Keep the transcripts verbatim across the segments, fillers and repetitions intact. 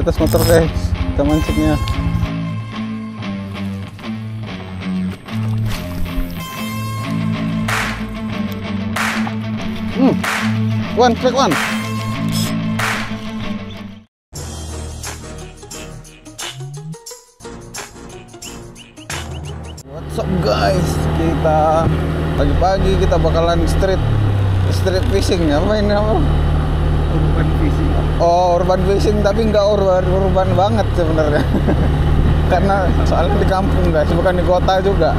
Di atas motor guys, kita mancingnya. Hmm, one, track one. What's up guys? Kita pagi-pagi kita bakalan street street fishing ya. Apa ini apa? Urban fishing. Oh, urban fishing tapi nggak urban urban banget sebenarnya. Karena soalnya di kampung guys, bukan di kota juga.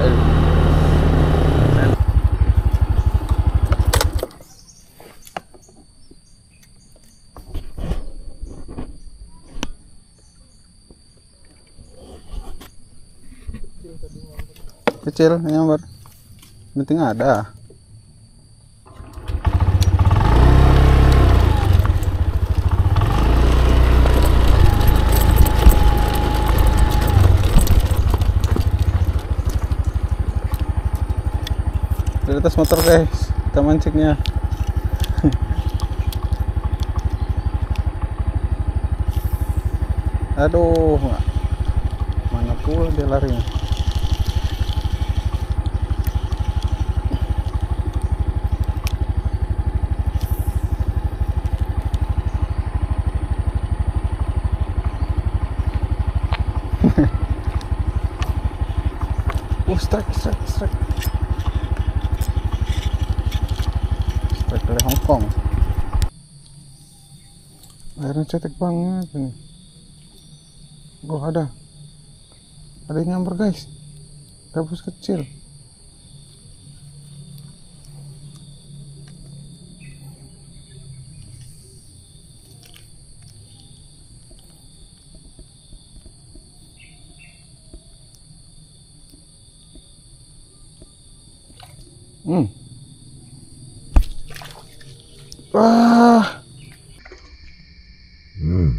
Kecil nyamber, penting ada. Di atas motor guys, kita mancingnya. Aduh, mana pula dia larinya. Oh, strike, strike, strike. Strike dari Hong Kong. Airnya cetek banget ini. Oh, ada. Ada yang nyamber guys. Gabus kecil. Hmm. Wah. Hmm.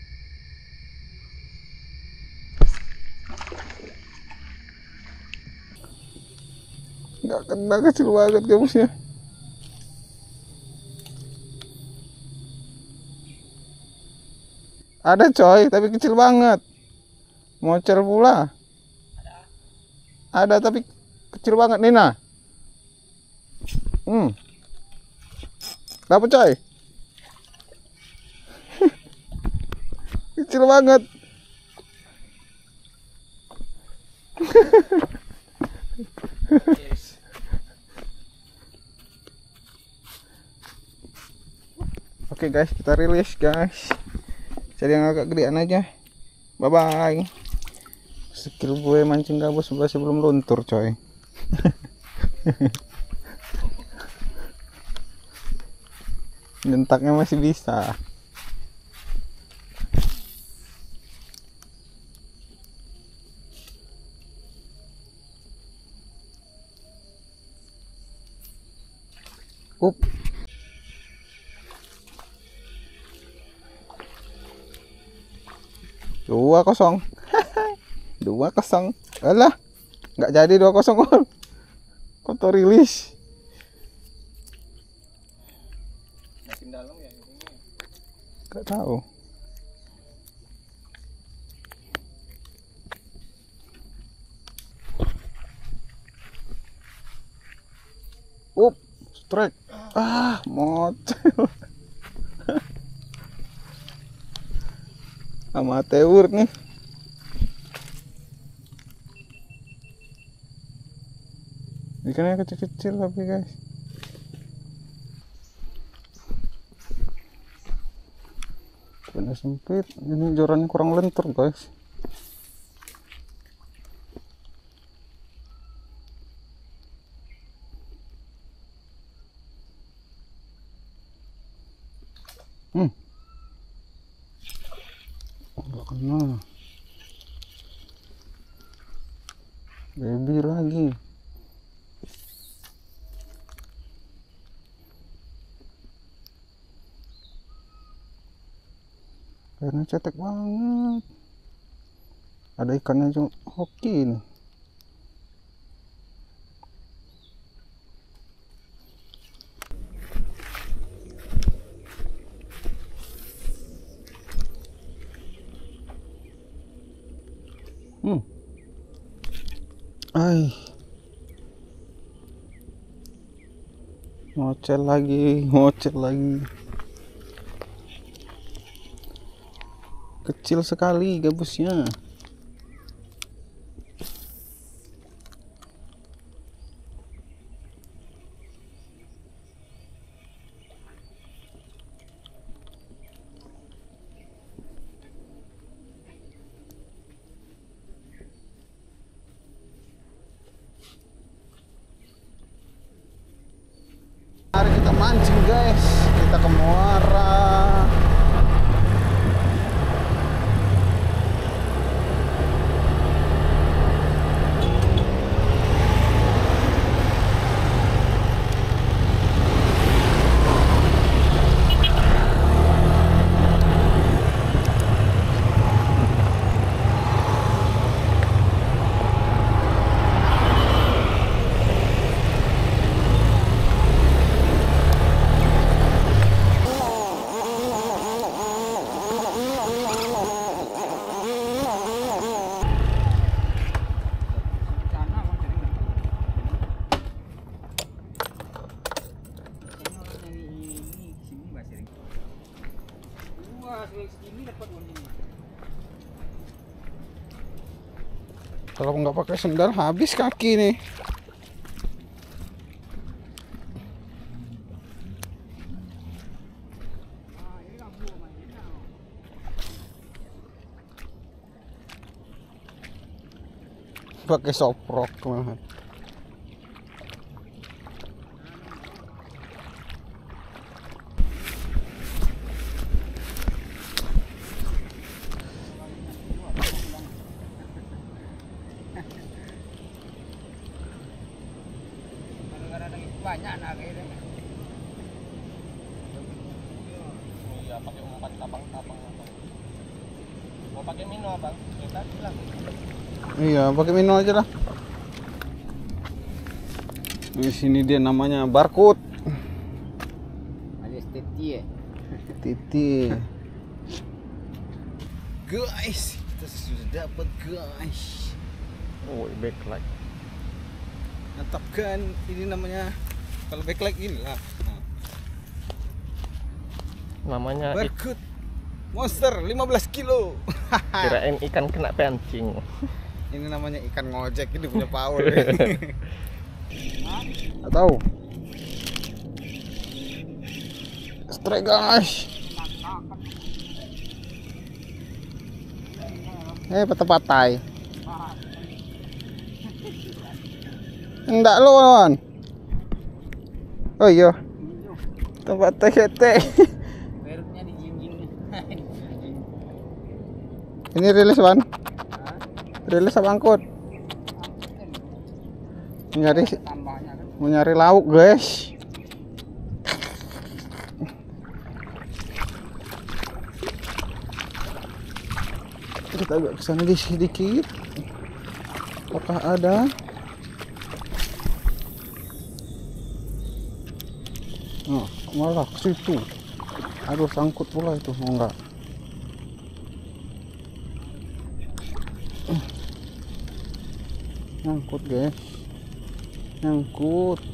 Nggak kena, kecil banget gabusnya. Ada coy, tapi kecil banget. Mocer pula. Ada. Ada tapi kecil banget Nina. Hmm. Dapat coy. Kecil banget. Yes. Oke guys, kita rilis guys. Cari yang agak gedean aja. Bye bye. Skill gue mancing gabus masih belum luntur coy. Nyentaknya masih bisa. Up. Dua kosong. Dua kosong. Alah, nggak jadi dua kosong kok. Kotor rilis. Makin dalam ya ini. Gak tahu. Up, strike. Ah, motel. Amatir nih. Ikannya kecil-kecil tapi guys. Benar sempit, ini jorannya kurang lentur guys. Hmm, nggak kena. Baby lagi. Airnya cetek banget. Ada ikannya juga hoki nih. Ay, ngocel lagi, ngocel lagi. Kecil sekali gabusnya. Mari kita mancing guys, kita ke muara. Kalau nggak pakai sendal habis kaki nih. Pakai soprok banget. Banyak nak kayak ini. Oh iya, pakai umpan tabang-tabang. Mau pakai mino abang? Kita bilang. Iya, pakai mino aja lah. Di sini dia namanya barcode. Alias titi ya. Titi. Guys, kita sudah dapat guys. Oh, backlight. Natapkan, ini namanya kalau backlight inilah. Nah. Namanya barcode monster lima belas kilo. kirain ikan kena pancing. Ini namanya ikan ngojek, ini punya power. Nggak tahu. Strike guys. Eh, patah-patah. Enggak lawan. Oh iya. Tempat teh-teh. Perutnya dijinjing. Ini rilis Wan. Rilis apa angkut? Nyari Tambahnya kan. mau nyari lauk guys. Kita agak kesana di sedikit. Apakah ada? Oh, malah ke situ. Aduh, sangkut pula itu, mau enggak? Nyangkut guys, nyangkut.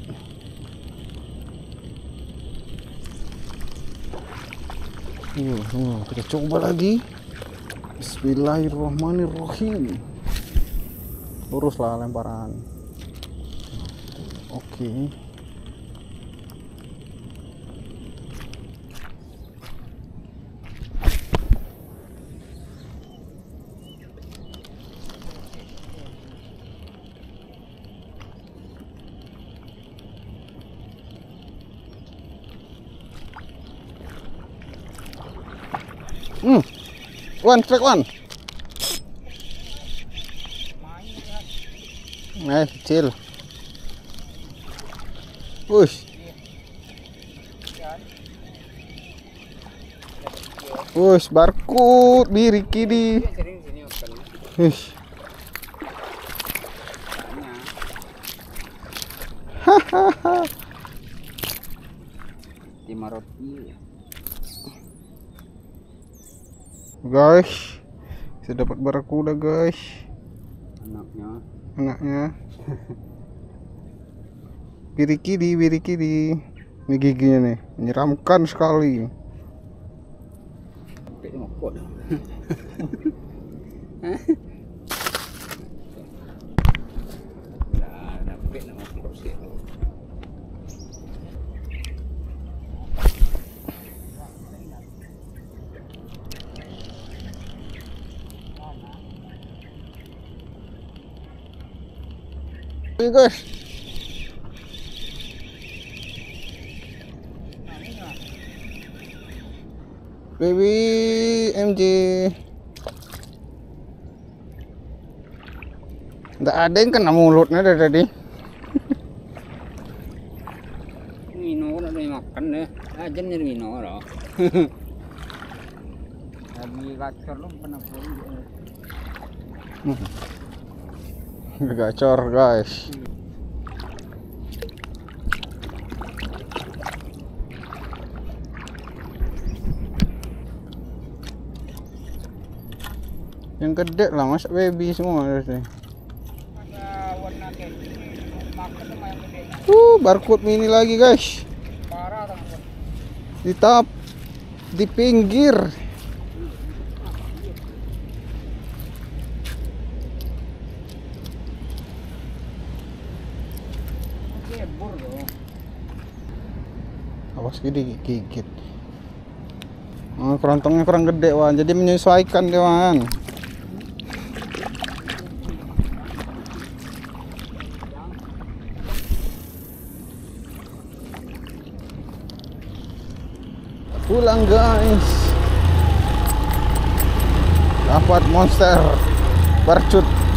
Yuk, yuk, kita coba lagi. Bismillahirrahmanirrahim. Luruslah lemparan. Oke. Hmm, one strike one. Eh, kecil. Wush. Wush, barcode diri kiri. Sering sini open. Wush. Hahaha. Lima roti. Guys, saya dapat barakuda guys. Anaknya. Anaknya. Kiri kiri, kiri kiri. Ini giginya nih, menyeramkan sekali. Oke guys, baby M J nggak ada yang kena mulutnya dari tadi. Mino udah makan deh, aja nih Mino loh. Lagi gacor lu pernah pulang. Gacor guys. Yang gede lah, masa baby semua dari. Uh, barcode mini lagi guys. Di top, di pinggir. Awas gede gigit. Oh, kerontongnya kurang gede Wan, jadi menyesuaikan dia Wan. Pulang guys, dapat monster barcut.